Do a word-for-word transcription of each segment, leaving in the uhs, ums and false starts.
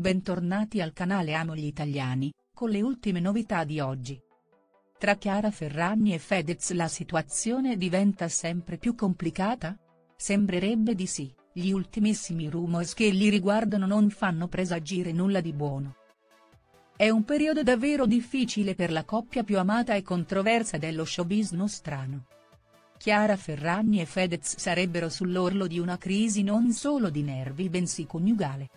bentornati al canale Amo gli Italiani, con le ultime novità di oggi. Tra Chiara Ferragni e Fedez la situazione diventa sempre più complicata? Sembrerebbe di sì, gli ultimissimi rumors che li riguardano non fanno presagire nulla di buono. È un periodo davvero difficile per la coppia più amata e controversa dello showbiz nostrano. Chiara Ferragni e Fedez sarebbero sull'orlo di una crisi non solo di nervi bensì coniugale.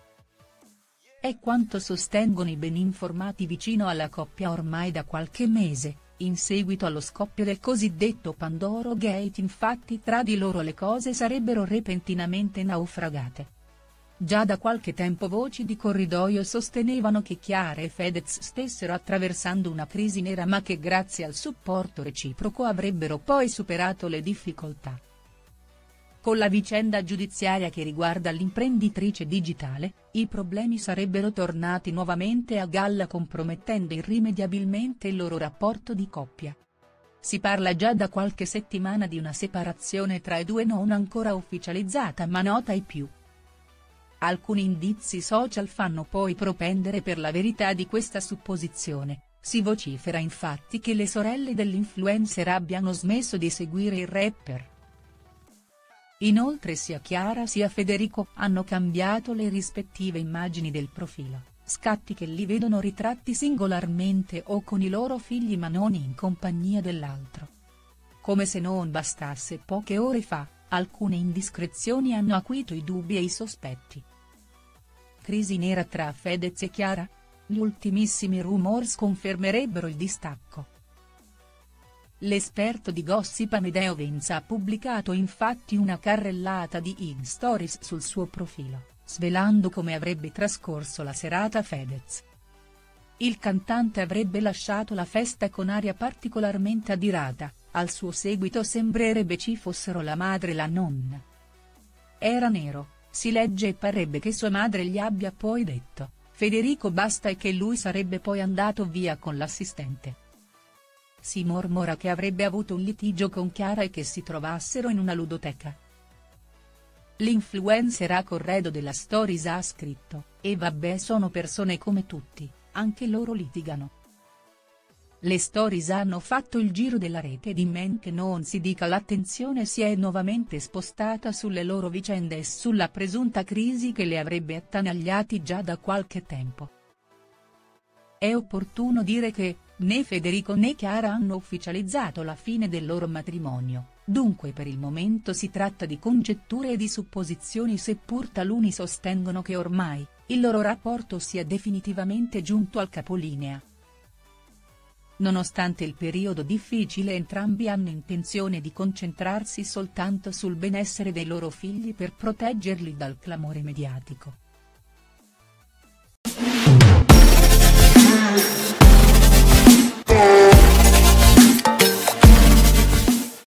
È quanto sostengono i ben informati vicino alla coppia ormai da qualche mese, in seguito allo scoppio del cosiddetto Pandoro Gate. Infatti tra di loro le cose sarebbero repentinamente naufragate. Già da qualche tempo voci di corridoio sostenevano che Chiara e Fedez stessero attraversando una crisi nera ma che grazie al supporto reciproco avrebbero poi superato le difficoltà. Con la vicenda giudiziaria che riguarda l'imprenditrice digitale, i problemi sarebbero tornati nuovamente a galla compromettendo irrimediabilmente il loro rapporto di coppia. Si parla già da qualche settimana di una separazione tra i due non ancora ufficializzata ma nota ai più. Alcuni indizi social fanno poi propendere per la verità di questa supposizione, si vocifera infatti che le sorelle dell'influencer abbiano smesso di seguire il rapper. Inoltre sia Chiara sia Federico hanno cambiato le rispettive immagini del profilo, scatti che li vedono ritratti singolarmente o con i loro figli ma non in compagnia dell'altro. Come se non bastasse, poche ore fa, alcune indiscrezioni hanno acuito i dubbi e i sospetti. Crisi nera tra Fedez e Chiara? Gli ultimissimi rumors confermerebbero il distacco. L'esperto di gossip Amedeo Venza ha pubblicato infatti una carrellata di in-stories sul suo profilo, svelando come avrebbe trascorso la serata Fedez. Il cantante avrebbe lasciato la festa con aria particolarmente adirata, al suo seguito sembrerebbe ci fossero la madre e la nonna. Era nero, si legge e parrebbe che sua madre gli abbia poi detto, Federico basta e che lui sarebbe poi andato via con l'assistente. Si mormora che avrebbe avuto un litigio con Chiara e che si trovassero in una ludoteca. L'influencer a corredo della Stories ha scritto, e vabbè sono persone come tutti, anche loro litigano. Le stories hanno fatto il giro della rete e men che non si dica l'attenzione si è nuovamente spostata sulle loro vicende e sulla presunta crisi che le avrebbe attanagliati già da qualche tempo. È opportuno dire che, né Federico né Chiara hanno ufficializzato la fine del loro matrimonio, dunque per il momento si tratta di congetture e di supposizioni seppur taluni sostengono che ormai, il loro rapporto sia definitivamente giunto al capolinea. Nonostante il periodo difficile entrambi hanno intenzione di concentrarsi soltanto sul benessere dei loro figli per proteggerli dal clamore mediatico.